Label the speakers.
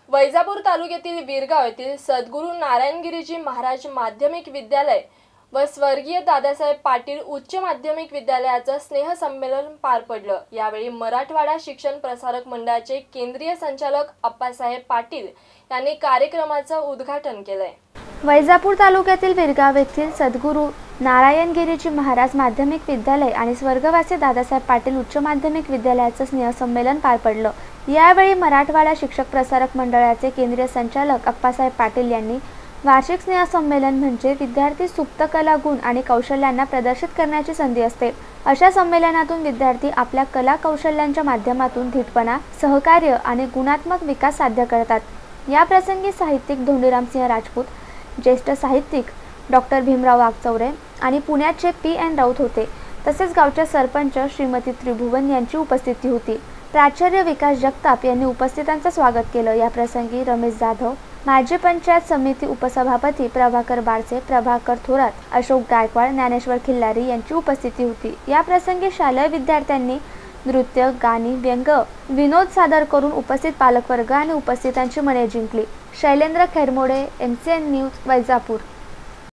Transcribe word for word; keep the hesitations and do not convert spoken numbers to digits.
Speaker 1: वैजापूर तालुक्यातील विरगाव येथील सद्गुरू नारायणगिरीजी महाराज माध्यमिक विद्यालय व स्वर्गीय दादासाहेब पाटील उच्च माध्यमिक विद्यालयाचं स्नेहसंमेलन पार पडलं। यावेळी मराठवाडा शिक्षण प्रसारक मंडळाचे केंद्रीय संचालक अप्पासाहेब पाटील यांनी कार्यक्रमाचं उद्घाटन केलंय।
Speaker 2: वैजापूर तालुक्यातील विरगाव येथील सद्गुरू नारायणगिरीजी महाराज माध्यमिक विद्यालय आणि स्वर्गवासी दादासाहेब पाटील उच्च माध्यमिक विद्यालयाचं स्नेहसंमेलन पार पडलं। यावेळी मराठवाडा शिक्षक प्रसारक मंडळाचे केंद्रीय संचालक अप्पासाहेब पाटील यांनी वार्षिक स्नेहसंमेलन म्हणजे विद्यार्थी सुप्त कला गुण आणि कौशल्यांना प्रदर्शित करण्याची संधी असते। अशा संमेलनातून विद्यार्थी आपल्या कला कौशल्यांच्या माध्यमातून धीटपणा, सहकार्य आणि गुणात्मक विकास साध्य करतात। या प्रसंगी साहित्यिक धोंडीरामसिंह राजपूत, ज्येष्ठ साहित्यिक डॉक्टर भीमराव वाघचौरे आणि पुण्याचे पी एन राऊत होते। तसेच गावचे सरपंच श्रीमती त्रिभुवन यांची उपस्थिती होती। प्राचार्य विकास जगताप यांनी उपस्थितांचं स्वागत केलं। या प्रसंगी रमेश जाधव, माजी पंचायत समिती उपसभापती प्रभाकर बारसे, प्रभाकर थोरात, अशोक गायकवाड, ज्ञानेश्वर खिल्लारी यांची उपस्थिती होती। या प्रसंगी शालेय विद्यार्थ्यांनी नृत्य, गाणी, व्यंग, विनोद सादर करून उपस्थित पालकवर्ग आणि उपस्थितांची मने जिंकली। Shailendra Khairmode, M C N news, Vaijapur.